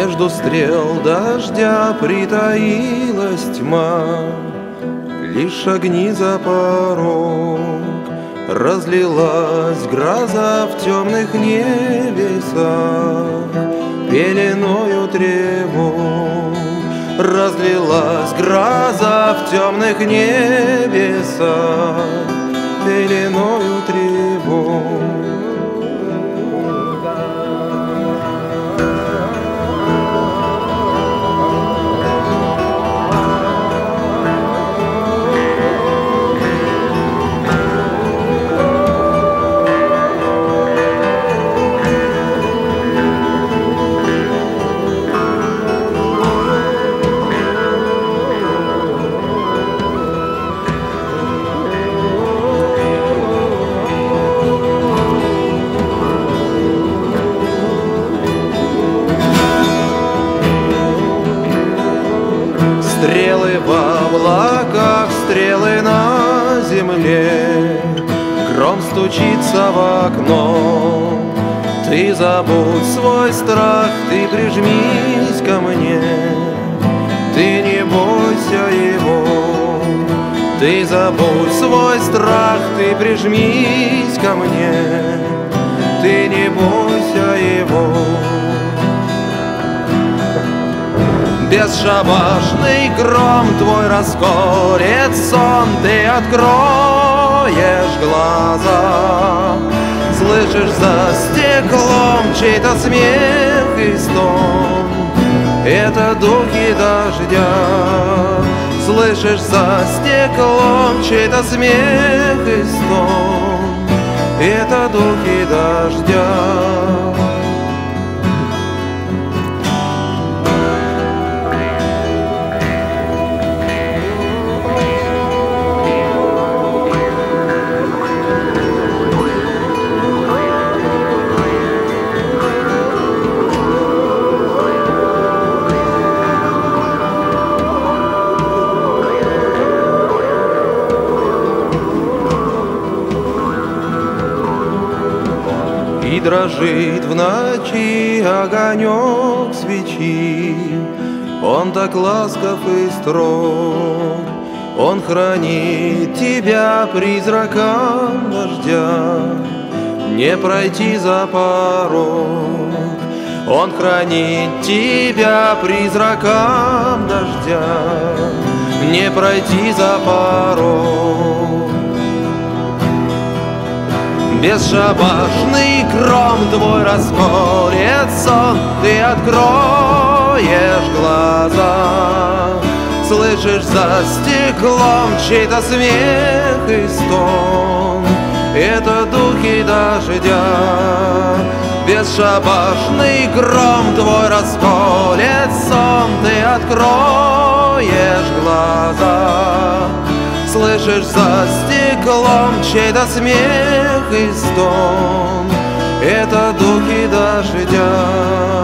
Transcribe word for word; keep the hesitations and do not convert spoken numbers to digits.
Между стрел дождя притаилась тьма, лишь огни за порог. Разлилась гроза в темных небесах, пеленою тревог. Разлилась гроза в темных небесах, пеленою тревог. Стрелы в облаках, стрелы на земле, гром стучится в окно. Ты забудь свой страх, ты прижмись ко мне, ты не бойся его. Ты забудь свой страх, ты прижмись ко мне, ты не бойся его. Бесшабашный гром твой расколет сон, ты откроешь глаза. Слышишь за стеклом чей-то смех и стон, это духи дождя. Слышишь за стеклом чей-то смех и стон, это духи дождя. И дрожит в ночи огонек свечи, он так ласков и строг. Он хранит тебя призраком дождя, не пройти за порог. Он хранит тебя призраком дождя, не пройти за порог. Бесшабашный гром твой расколет сон, ты откроешь глаза. Слышишь за стеклом чей-то смех и стон, это духи дождя. Бесшабашный гром твой расколет сон, ты откроешь глаза. Слышишь за стеклом чей-то смех и стон, это духи дождя.